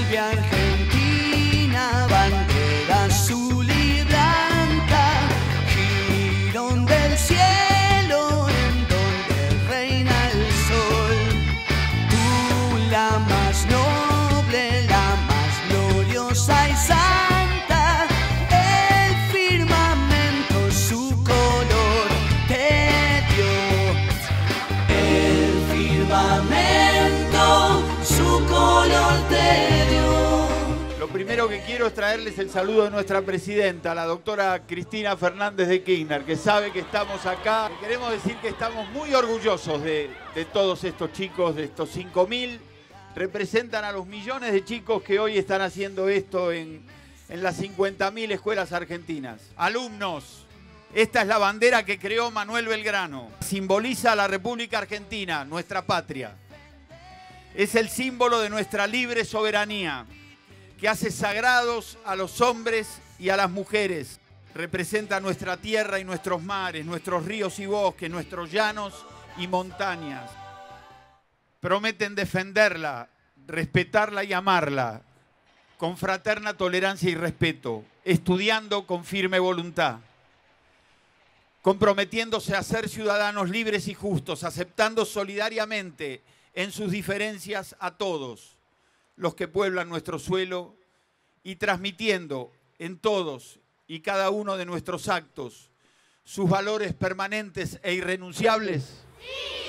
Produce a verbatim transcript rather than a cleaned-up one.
patria Argentina, bandera azul y blanca, jirón del cielo en donde reina el sol. Tú, la más noble, la más gloriosa y santa, el firmamento su color te dio. El firmamento su color te dio. Lo primero que quiero es traerles el saludo de nuestra presidenta, la doctora Cristina Fernández de Kirchner, que sabe que estamos acá. Queremos decir que estamos muy orgullosos de, de todos estos chicos, de estos cinco mil. Representan a los millones de chicos que hoy están haciendo esto en, en las cincuenta mil escuelas argentinas. Alumnos, esta es la bandera que creó Manuel Belgrano. Simboliza a la República Argentina, nuestra patria. Es el símbolo de nuestra libre soberanía, que hace sagrados a los hombres y a las mujeres. Representa nuestra tierra y nuestros mares, nuestros ríos y bosques, nuestros llanos y montañas. Prometen defenderla, respetarla y amarla, con fraterna tolerancia y respeto, estudiando con firme voluntad, comprometiéndose a ser ciudadanos libres y justos, aceptando solidariamente en sus diferencias a todos los que pueblan nuestro suelo y transmitiendo en todos y cada uno de nuestros actos sus valores permanentes e irrenunciables. ¡Sí!